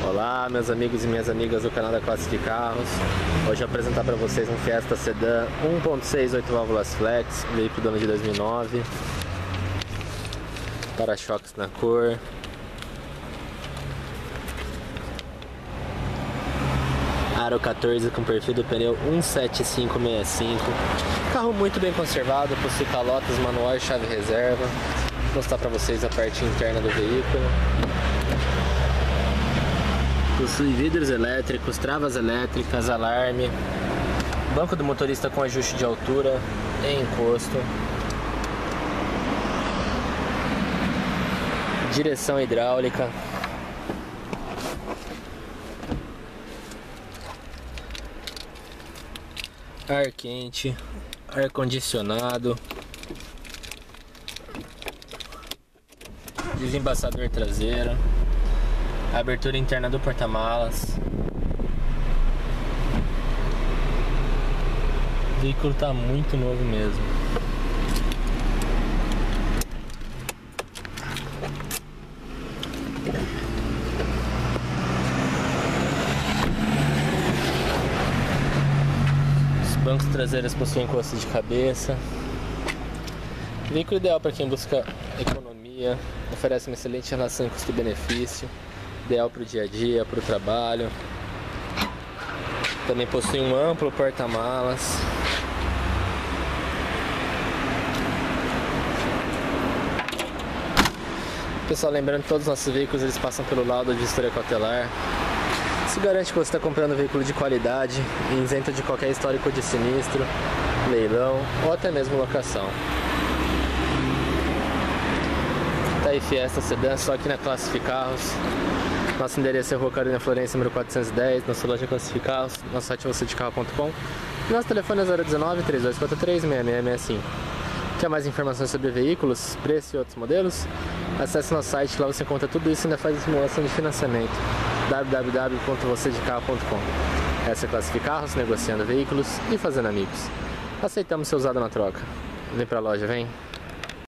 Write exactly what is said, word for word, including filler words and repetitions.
Olá, meus amigos e minhas amigas do canal da Classe de Carros. Hoje eu vou apresentar para vocês um Fiesta Sedan um ponto seis, oito válvulas flex, veículo do ano de dois mil e nove. Para-choques na cor. Aro quatorze com perfil do pneu um sete cinco seis cinco. Carro muito bem conservado, possui calotas, manual e chave reserva. Vou mostrar para vocês a parte interna do veículo. Possui vidros elétricos, travas elétricas, alarme, banco do motorista com ajuste de altura e encosto, direção hidráulica, ar quente, ar condicionado, desembaçador traseiro, abertura interna do porta-malas. O veículo está muito novo mesmo. Os bancos traseiros possuem encosto de cabeça. Veículo ideal para quem busca economia, oferece uma excelente relação custo-benefício. Ideal para o dia a dia, para o trabalho. Também possui um amplo porta-malas. Pessoal, lembrando que todos os nossos veículos eles passam pelo laudo de história cautelar. Isso garante que você está comprando um veículo de qualidade, isento de qualquer histórico de sinistro, leilão ou até mesmo locação. Tá aí Fiesta Sedan, só aqui na Classe de Carros. Nosso endereço é Rua Carolina Florencio, número quatrocentos e dez, nossa loja Classe de Carros, nosso site é você de carro ponto com. Nosso telefone é zero um nove, três dois quatro três, seis seis seis cinco. Quer mais informações sobre veículos, preço e outros modelos? Acesse nosso site, lá você encontra tudo isso e ainda faz a simulação de financiamento. w w w ponto você de carro ponto com. Essa é a Classe de Carros, negociando veículos e fazendo amigos. Aceitamos ser usado na troca. Vem pra loja, vem!